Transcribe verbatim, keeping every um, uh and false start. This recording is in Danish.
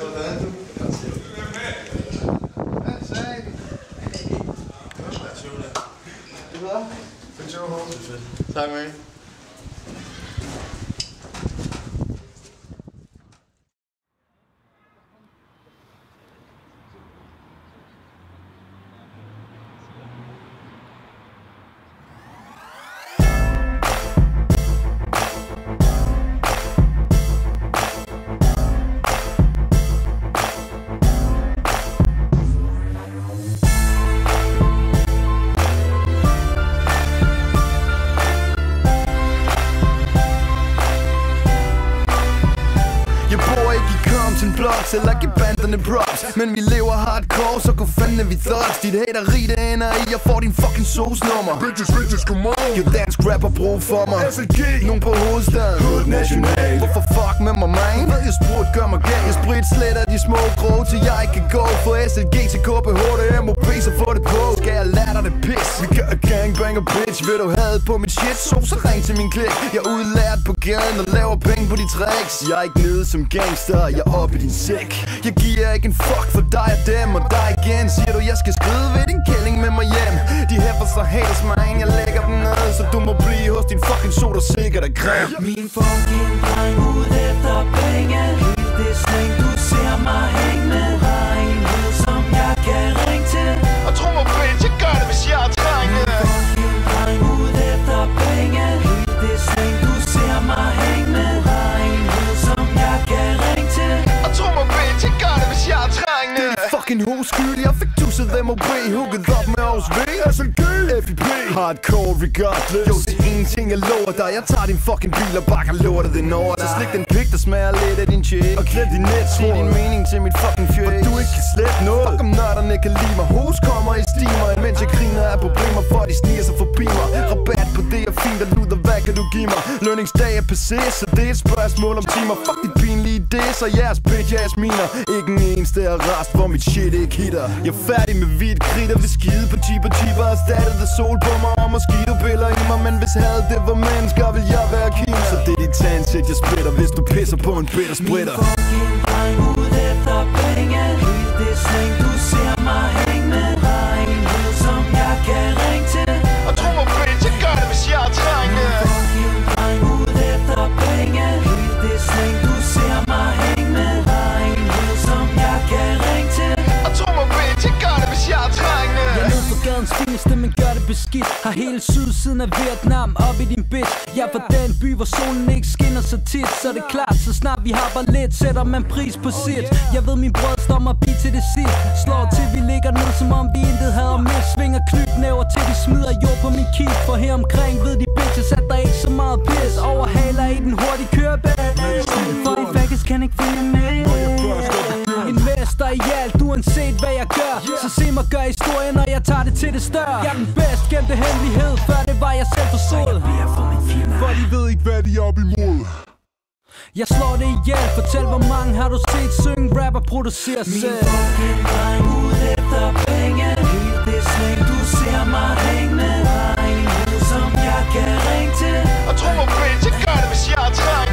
Sådan, du. Hvad sagde vi? Hvad? Det er fedt. Tak, man. Eller give banderne props. Men vi lever hardcore, så gå fandme vi thugs. Dit hateri det ender i, jeg får din fucking sauce-nummer. Bitches, bitches, come on. Jeg dansk rapper brug for mig. S L G, nogen på hovedstaden. Hood National. Hvorfor fuck med mig, man? Ved jeg spurgt, gør mig galt. Jeg sprit sletter de små grå, til jeg ikke kan gå. For S L G til K P H, det er M O P, så få det på. Skal jeg lære dig det pis? Vi gør gangbanger, bitch. Vil du have på mit shit, så så ring til min klik. Jeg er udlært på gaden og laver penge på de tricks. Jeg er ikke nede som gangster, jeg er oppe i din sæk. Jeg giver ikke en fuck for dig og dem og dig igen. Siger du, jeg skal skride ved din kælling med mig hjem. De hæffer så haters mig, jeg lægger dem ned. Så du må blive hos din fucking soda, sikkert er grim. Min fucking dreng ud efter penge. Helt det slæng, du ser mig hænge med. Har en hed, som jeg kan ringe til. Og tro mig, bitch, jeg gør det, hvis jeg er drenge. Min fucking dreng ud efter penge. Helt det slæng, du ser mig hænge med. Har en hed, som jeg kan ringe til. Og tro mig, bitch, jeg gør det, hvis jeg er drenge. Det er fucking hovedskyld, jeg fik tusset M O B. Hugget op med Aarhus V, S L G, F I P. Hardcore regardless. Jo, det er en ting, jeg lover dig. Jeg tager din fucking bil og bakker lortet den over dig. Så slik den pik, der smager lidt af din chick. Og klip din net, sig din mening til mit fucking fjæk. For du ikke kan slette noget. Fuck om nørderne kan lide mig. Hos kommer i stimer, imens jeg griner af problemer, for de sniger sig forbi mig. Rabat på det er fint, og luder, hvad kan du give mig? Lønningsdag er passé, så det er et spørgsmål om timer. Fuck dit pinlige det, så jeres bitch, jeres miner. Ikke en eneste er rest, hvor mit shit ikke hitter. Jeg er færdig med hvidt kridt og vil skide på cheap og cheaper. Erstattet af sol på mig og mosquito-piller i mig. Men hvis havde det var mennesker, vil jeg være kina. Så det er dit tandsæt, jeg splitter, hvis du pisser på en bitter splitter. Min fucking dreng ud efter penge. Helt det slæng, du ser mig hænge med. Har en hed, som jeg kan ringe til. Og tro mig, bitch, jeg gør det, hvis jeg er drenge. Min fucking dreng ud efter penge. Helt det slæng, du ser mig hænge med. Har en hed, som jeg kan ringe til. Og tro mig, bitch, jeg gør det, hvis jeg er drenge. Jeg er nede for gadens fineste, men gør det beskidt. Har hele sydsiden af Vietnam op i din bitch. Jeg er fra den by, hvor solen ikke skinner så tit. Så det er klart, så snart vi har bare lidt, sætter man pris på sit. Jeg ved, min brød står mig bi til det sidst. Slår til, vi ligger ned, som om vi intet havde med. Svinger knytnæver til, de smider jord på min kit. For her omkring ved de bitches, at der ikke så meget pis. Overhaler i den hurtige kørebane. For de faggots kan ikke følge med. En mester i alt, uanset hvad jeg gør. Så se mig gøre historien, når jeg tager det til det større. Jeg er den bedst gemte hemmelighed, før det var jeg selv forstod. For de ved ikke, hvad de er op imod. Jeg slår det ihjel, fortæl hvor mange har du set synge, rapper, producere selv. Min fucking dreng ud efter penge. Helt det slæng, du ser mig hænge med. Har en hed, som jeg kan ringe til. Og tro mig, bitch, jeg gør det, hvis jeg er drenge.